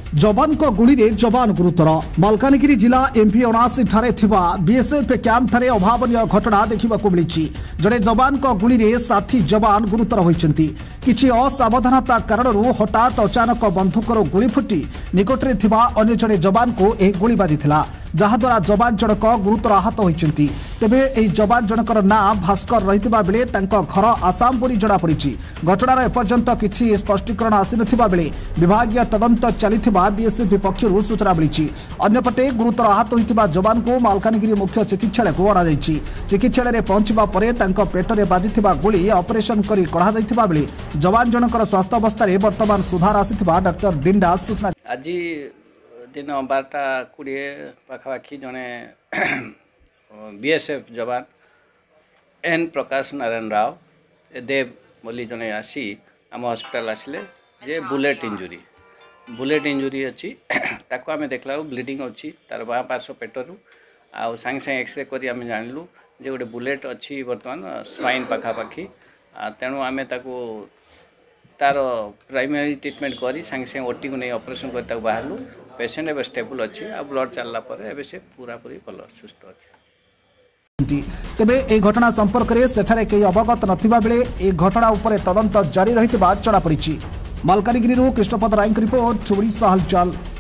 जवान को गुड़ी रे जवान गुरुतर मालकानगिरी जिला एमपी 79 ठारे थिबा बीएसएफ कैंप ठारे अभावनीय घटना देखा मिली। जड़े जवान को गुड़ी रे साथी जवान गुरुतर होइछंती। किछि असावधानता कारण हठात अचानक बंधुकर गुली फुटी निकटरे थिबा अन्य जड़े जवान को एक गुली बाजिथिला, जहाद्वारा जवान जनक गुरुतर आहत होइछंती। तेबे एही जवान जनकर नाम भास्कर रहितबा बेले तांको घर आसाम बोली जणा पड़िछि। घटनार एपर्यंत किछि स्पष्टीकरण आसी नथिबा बेले विभागीय तदंत चलिथिबा बीएसएफ पक्षरु सूचना मिली। अन्यपटे गुरुतर आहत होइतिबा जवान को मालकानगिरी मुख्य चिकित्सालय को अणा जाइछि। चिकित्सालय पहुंचबा परे तांको पेटरे बाजिथिबा गुली ऑपरेशन करी कढा जाइथिबा बेले जवान जनकर स्वास्थ्य अवस्था रे वर्तमान सुधार आसिथिबा डॉक्टर दिनदास सूचना। आज दिन 12:20 पाखापाखि जड़े बीएसएफ जवान एन प्रकाश नारायण राव देव बोली जड़े आसी आम हॉस्पिटल आसिले जे बुलेट इंजुरी अच्छी ताको आम देखला ब्लीडिंग अच्छी तार बाँ पार्श्व पेटरू आ सांगे सांगे एक्सरे करी आम जानलु जे गोटे बुलेट अच्छी बर्तमान स्पाइन पाखापाखि तेणु आम तार प्राइमरी ट्रीटमेंट करी सांगे सांगे ओटी को नहीं ऑपरेशन कर बाहरलु। पेशेंट एवं स्टेबल अच्छी आ ब्लड चलला पर एबे से पूरा पूरी भल सुस्थ अच्छी। तेबे ए घटना संपर्क में सेठारे केही अवगत नथिबा बेले ए घटना उपरे तदंत जारी रहितबा जणा पड़िछि। मालकानगिरी कृष्णपद राय रिपोर्ट ओडिशा हलचल।